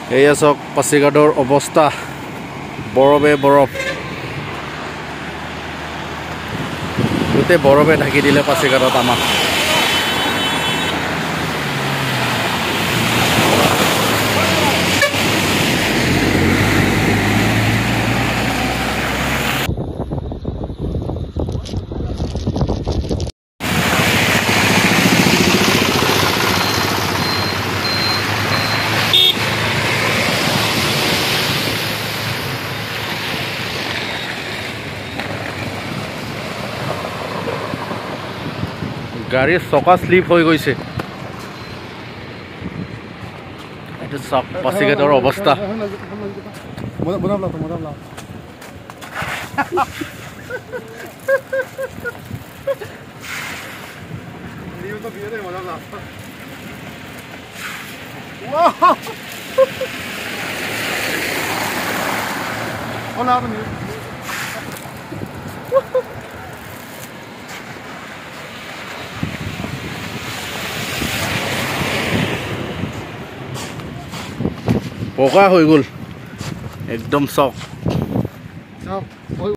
এয়া চাওক পাছিঘাটৰ অৱস্থা বৰফে বৰফ গোটেই বৰফে ঢাকি দিলে পাছিঘাটত আমাক গাড়ীৰ চকা স্লিপ হৈ গৈছে এইটো চাওক পাছিঘাটৰ অৱস্থা পকা হৈ গ'ল একদম চাওক